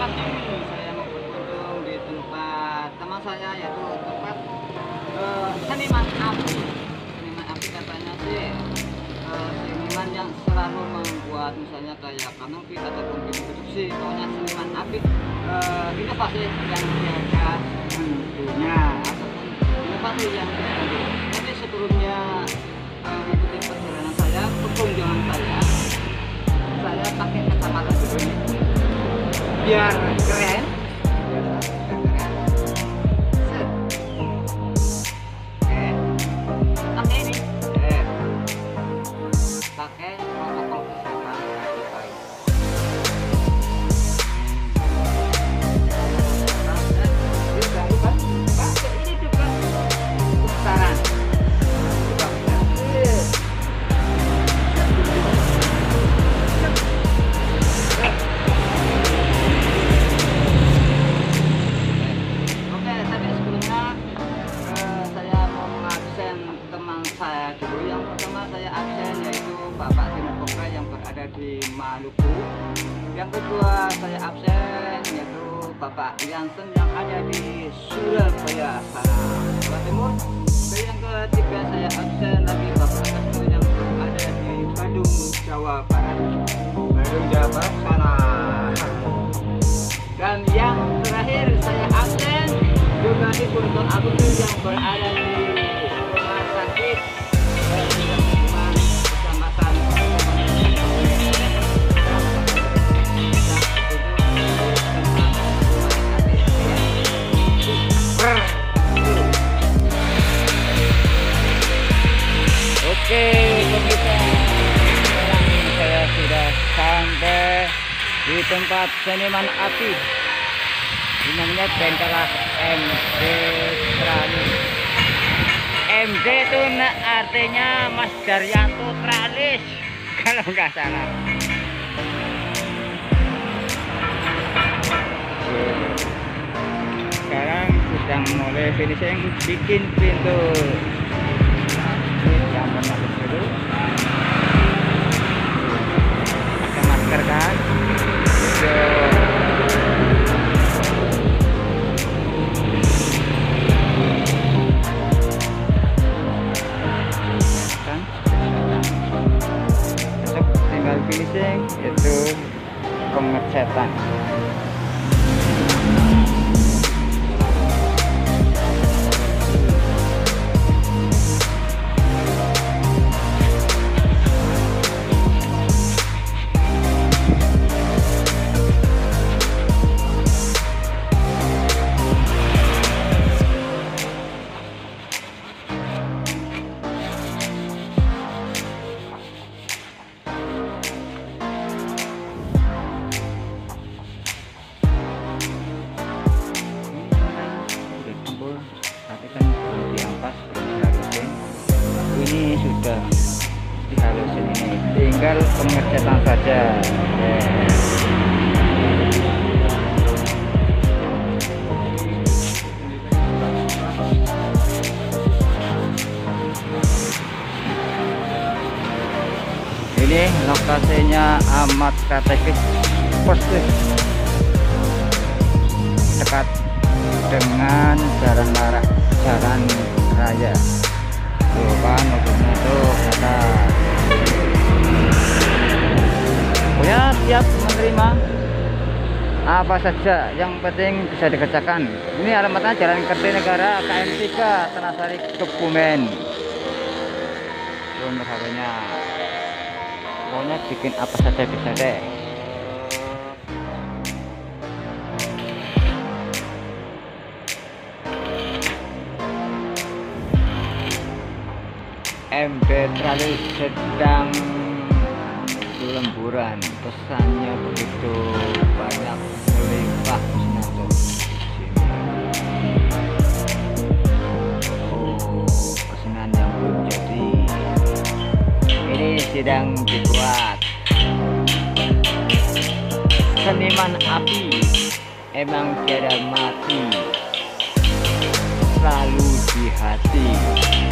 kasih saya mau berkunjung di tempat teman saya, yaitu tempat seniman api. Seniman api katanya sih seniman yang selalu membuat misalnya kayak kanopi ataupun produksi, pokoknya seniman api, inovasi yang diada tentunya ataupun inovasi yang terjadi. Jadi sebelumnya mengikuti perjalanan saya, perkunjungan saya pakai kacamata dulu ini biar keren. Set. Pakai ini. Pakai protokol kesehatan. Jangan lupa pakai ini juga putaran. Saya dulu, yang pertama saya absen yaitu Bapak Timo Kopra yang berada di Maluku. Yang kedua saya absen yaitu Bapak Jansen yang ada di Surabaya, Jawa Timur. Dan yang ketiga saya absen lagi Bapak Kasno yang berada di Bandung, Jawa Barat. Bandung, Jawa Barat sana. Dan yang terakhir saya absen juga di Punto Agustus yang berada di pemirsa, sekarang saya sudah sampai di tempat seniman api. Ini namanya Bengkelah MD Tralis. MD itu artinya Mas Daryanto Tralis kalau nggak salah. Sekarang sedang mulai finishing bikin pintu. Yang menarik dulu pakai masker kan, besok tinggal finishing yaitu pengecetan. Ini sudah dihalusin, ini tinggal pengecetan saja. Ini lokasinya amat strategis, persis dekat dengan jalan raya. Tuh kan mobilnya tuh kata ya siap menerima apa saja yang penting bisa dikerjakan. Ini alamatnya Jalan Kertanegara KM 3 Tanahsari Kebumen. Nomor HP-nya pokoknya bikin apa saja bisa deh. MD Tralis sedang lemburan, pesannya begitu banyak melimpah di sini. Oh, pesanan yang belum jadi ini sedang dibuat. Seniman api emang tiada mati, selalu di hati.